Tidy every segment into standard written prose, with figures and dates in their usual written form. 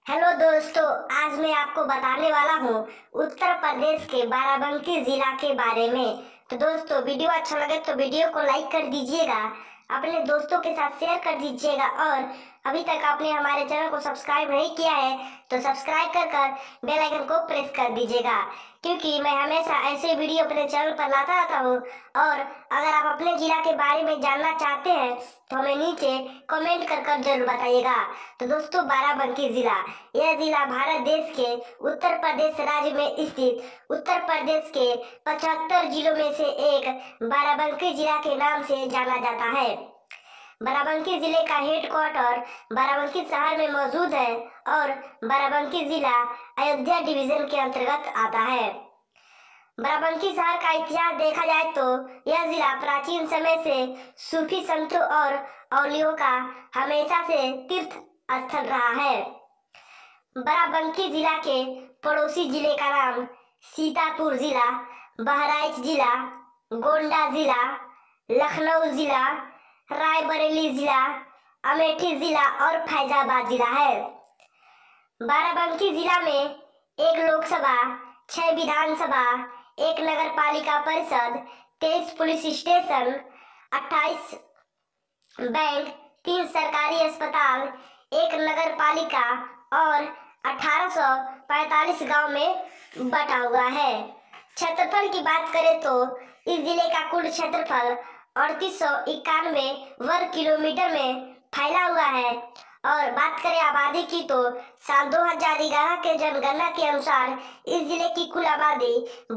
Hello दोस्तों, आज मैं आपको बताने वाला हूँ उत्तर प्रदेश के बाराबंकी जिला के बारे में। तो दोस्तों, वीडियो अच्छा लगे तो वीडियो को लाइक कर दीजिएगा, अपने दोस्तों के साथ शेयर कर दीजिएगा और अभी तक आपने हमारे चैनल को सब्सक्राइब नहीं किया है तो सब्सक्राइब कर बेल आइकन को प्रेस कर दीजिएगा, क्योंकि मैं हमेशा ऐसे वीडियो अपने चैनल पर लाता रहता हूँ। और अगर आप अपने जिला के बारे में जानना चाहते हैं तो हमें नीचे कमेंट कर जरूर बताइएगा। तो दोस्तों, बाराबंकी जिला, यह जिला भारत देश के उत्तर प्रदेश राज्य में स्थित उत्तर प्रदेश के 75 जिलों में से एक बाराबंकी जिला के नाम से जाना जाता है। बाराबंकी जिले का हेडक्वार्टर बाराबंकी शहर में मौजूद है और बाराबंकी जिला अयोध्या डिवीजन के अंतर्गत आता है। बाराबंकी शहर का इतिहास देखा जाए तो यह जिला प्राचीन समय से सूफी संतों और औलियों का हमेशा से तीर्थ स्थल रहा है। बाराबंकी जिला के पड़ोसी जिले का नाम सीतापुर जिला, बहराइच जिला, गोंडा जिला, लखनऊ जिला, रायबरेली जिला, अमेठी जिला और फैजाबाद जिला है। बाराबंकी जिला में एक लोकसभा, 6 विधानसभा, एक नगर पालिका परिषद, 23 पुलिस स्टेशन, 28 बैंक, 3 सरकारी अस्पताल, एक नगर पालिका और 1845 गांव में बटा हुआ है। क्षेत्रफल की बात करें तो इस जिले का कुल क्षेत्रफल 3891 वर्ग किलोमीटर में फैला हुआ है। और बात करें आबादी की तो साल 2011 के जनगणना के अनुसार इस जिले की कुल आबादी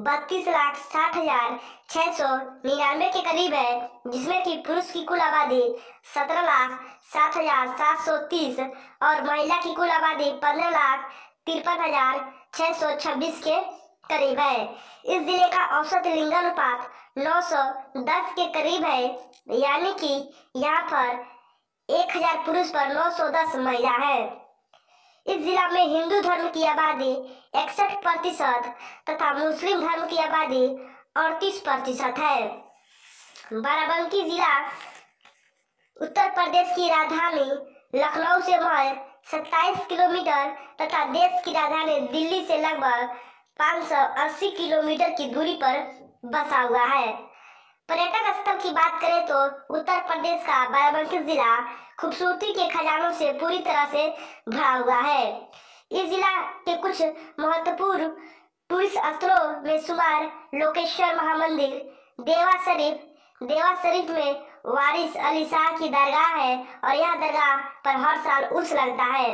32,60,699 के करीब है, जिसमें कि पुरुष की कुल आबादी 17,07,730 और महिला की कुल आबादी 15,53,626 के करीब है। इस जिले का औसत लिंगानुपात 910 के करीब है, यानी कि यहाँ पर 1000 पुरुष पर 910 महिला है। इस जिला में हिंदू धर्म की आबादी 61% तथा मुस्लिम धर्म की आबादी 38% है। बाराबंकी जिला उत्तर प्रदेश की राजधानी लखनऊ से महज 27 किलोमीटर तथा देश की राजधानी दिल्ली से लगभग 580 किलोमीटर की दूरी पर बसा हुआ है। पर्यटक स्थल की बात करें तो उत्तर प्रदेश का बाराबंकी जिला खूबसूरती के खजानों से पूरी तरह से भरा हुआ है। इस जिला के कुछ महत्वपूर्ण टूरिस्ट स्थलों में शुमार लोकेश्वर महामंदिर, देवा शरीफ में वारिस अली शाह की दरगाह है और यह दरगाह पर हर साल उर्स लगता है।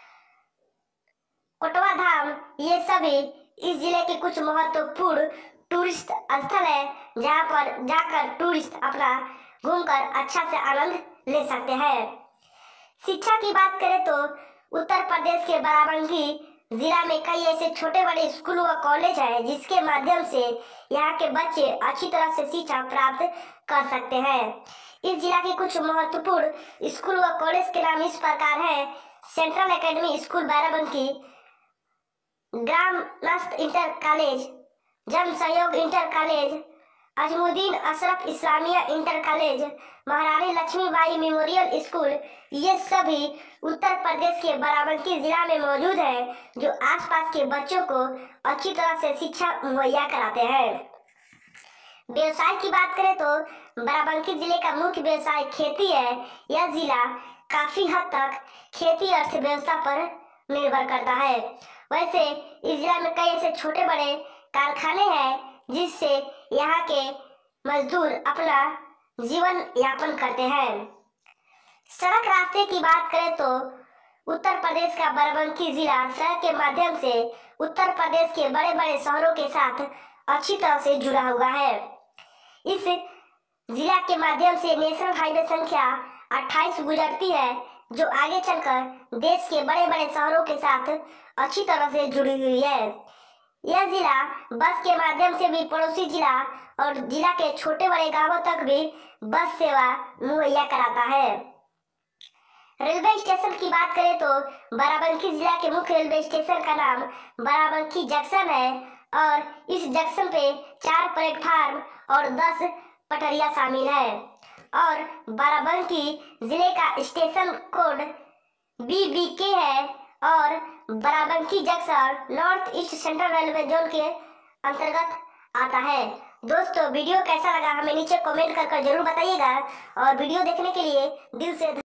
कोटवा धाम, ये सभी इस जिले के कुछ महत्वपूर्ण टूरिस्ट स्थल है, जहाँ पर जाकर टूरिस्ट अपना घूमकर अच्छा से आनंद ले सकते हैं। शिक्षा की बात करें तो उत्तर प्रदेश के बाराबंकी जिला में कई ऐसे छोटे बड़े स्कूल व कॉलेज हैं, जिसके माध्यम से यहाँ के बच्चे अच्छी तरह से शिक्षा प्राप्त कर सकते हैं। इस जिला के कुछ महत्वपूर्ण स्कूल व कॉलेज के नाम इस प्रकार हैं: सेंट्रल एकेडमी स्कूल बाराबंकी, ग्राम नस्त inter college, Jan Sahyog inter college, Azmuddin Ashraf Islamia inter college, Maharani Laxmibai memorial school, ये सभी उत्तर प्रदेश के बाराबंकी जिला में मौजूद है, जो आसपास के बच्चों को अच्छी तरह से शिक्षा मुहैया कराते हैं। व्यवसाय की बात करें तो बाराबंकी जिले का मुख्य व्यवसाय खेती है। यह जिला काफी हद तक खेती अर्थव्यवस्था पर निर्भर करता है। वैसे इस जिला में कई ऐसे छोटे बड़े कारखाने हैं, जिससे यहाँ के मजदूर अपना जीवन यापन करते हैं। सड़क रास्ते की बात करें तो उत्तर प्रदेश का बाराबंकी जिला सड़क के माध्यम से उत्तर प्रदेश के बड़े बड़े शहरों के साथ अच्छी तरह से जुड़ा हुआ है। इस जिला के माध्यम से नेशनल हाईवे संख्या 28 गुजरती है, जो आगे चलकर देश के बड़े बड़े शहरों के साथ अच्छी तरह से जुड़ी हुई है। यह जिला बस के माध्यम से भी पड़ोसी जिला और जिला के छोटे बड़े गांवों तक भी बस सेवा मुहैया कराता है। रेलवे स्टेशन की बात करें तो बाराबंकी जिला के मुख्य रेलवे स्टेशन का नाम बाराबंकी जंक्शन है और इस जंक्शन पे 4 प्लेटफार्म और 10 पटरियां शामिल है। और बाराबंकी जिले का स्टेशन कोड BBK है और Barabanki junction north east central railway zone के अंतर्गत आता है। दोस्तों वीडियो कैसा लगा हमें नीचे कमेंट कर जरूर बताइएगा और वीडियो देखने के लिए दिल से